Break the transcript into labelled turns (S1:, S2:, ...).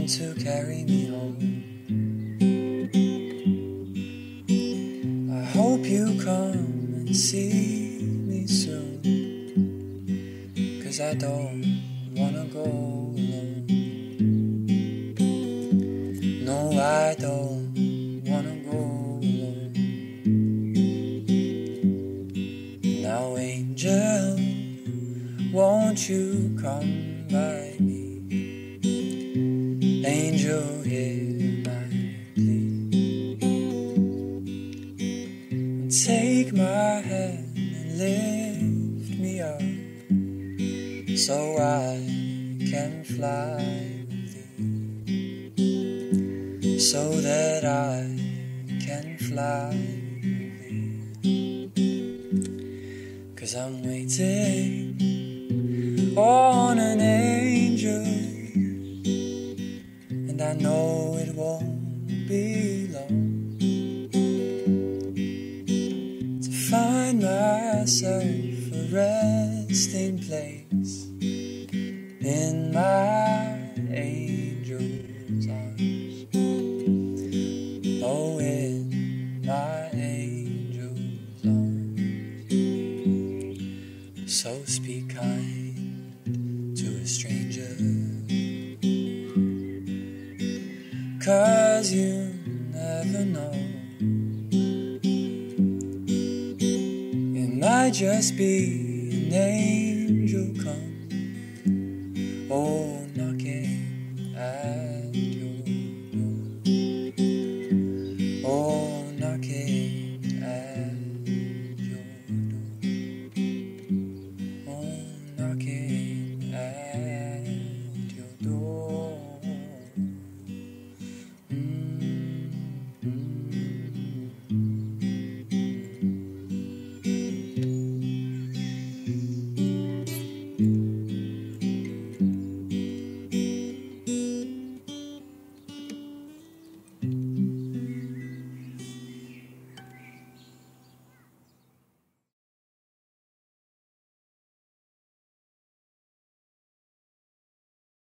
S1: come to carry me home. I hope you come and see me soon, 'cause I don't wanna go alone. No, I don't wanna go alone. Now, angel, won't you come by me? Angel, hear my plea, and take my hand and lift me up, so I can fly with thee, so that I can fly with thee. 'Cause I'm waiting on an angel, and I know it won't be long to find myself a resting place in my angel's arms. Oh, in my angel's arms. So speak kind to a stranger, 'cause you never know, it might just be an angel come. Oh,